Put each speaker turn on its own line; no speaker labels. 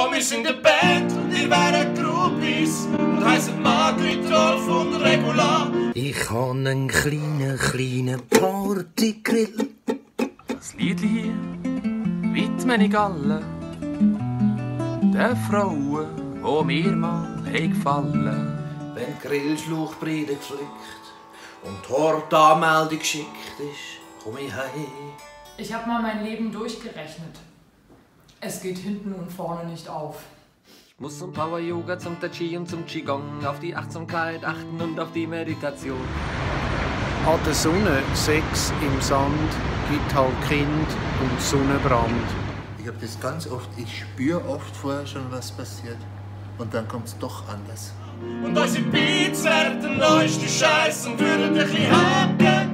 wir sind eine Band und ihr wäret Groupies und heisset Margrit, Rolf und Regula.
Ich habe einen kleinen Partygrill.
Das Lied hier widme ich allen den Frauen, die mir mal gefallen.
Wenn die Grillschlauchbreite geflickt und die Hortanmeldung geschickt ist, komm ich heim.
Ich habe mal mein Leben durchgerechnet. Es geht hinten und vorne nicht auf.
Ich muss zum Power-Yoga, zum Tai Chi und zum Qigong auf die Achtsamkeit achten und auf die Meditation.
An der Sonne, Sex im Sand, gibt halt Kind und Sonnenbrand.
Ich habe das ganz oft, ich spüre oft vorher schon, was passiert. Und dann kommt es doch anders.
Und unsere Beats werden der neueste Scheiß und würden ein bisschen haken.